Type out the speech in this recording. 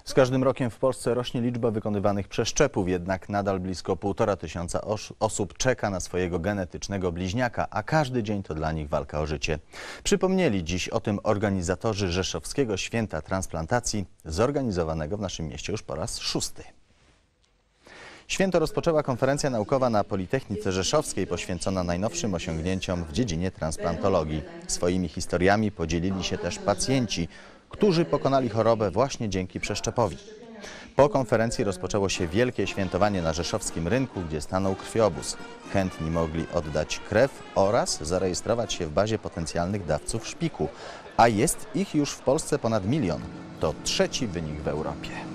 Z każdym rokiem w Polsce rośnie liczba wykonywanych przeszczepów, jednak nadal blisko 1500 osób czeka na swojego genetycznego bliźniaka, a każdy dzień to dla nich walka o życie. Przypomnieli dziś o tym organizatorzy Rzeszowskiego Święta Transplantacji, zorganizowanego w naszym mieście już po raz 6. Święto rozpoczęła konferencja naukowa na Politechnice Rzeszowskiej poświęcona najnowszym osiągnięciom w dziedzinie transplantologii. Swoimi historiami podzielili się też pacjenci, którzy pokonali chorobę właśnie dzięki przeszczepowi. Po konferencji rozpoczęło się wielkie świętowanie na rzeszowskim rynku, gdzie stanął krwiobóz. Chętni mogli oddać krew oraz zarejestrować się w bazie potencjalnych dawców szpiku, a jest ich już w Polsce ponad 1 000 000. To trzeci wynik w Europie.